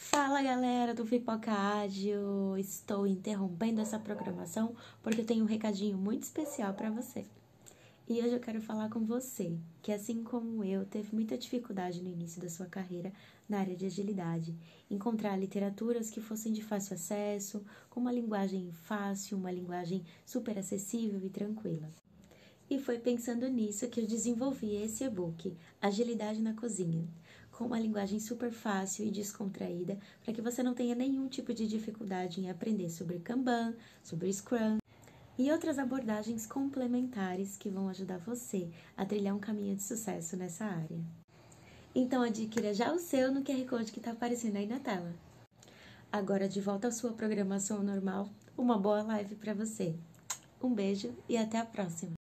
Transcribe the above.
Fala galera do Pipoca Ágil, estou interrompendo essa programação porque eu tenho um recadinho muito especial para você. E hoje eu quero falar com você, que assim como eu, teve muita dificuldade no início da sua carreira na área de agilidade, encontrar literaturas que fossem de fácil acesso, com uma linguagem fácil, uma linguagem super acessível e tranquila. E foi pensando nisso que eu desenvolvi esse e-book, Agilidade na Cozinha, com uma linguagem super fácil e descontraída, para que você não tenha nenhum tipo de dificuldade em aprender sobre Kanban, sobre Scrum e outras abordagens complementares que vão ajudar você a trilhar um caminho de sucesso nessa área. Então adquira já o seu no QR Code que está aparecendo aí na tela. Agora de volta à sua programação normal, uma boa live para você. Um beijo e até a próxima!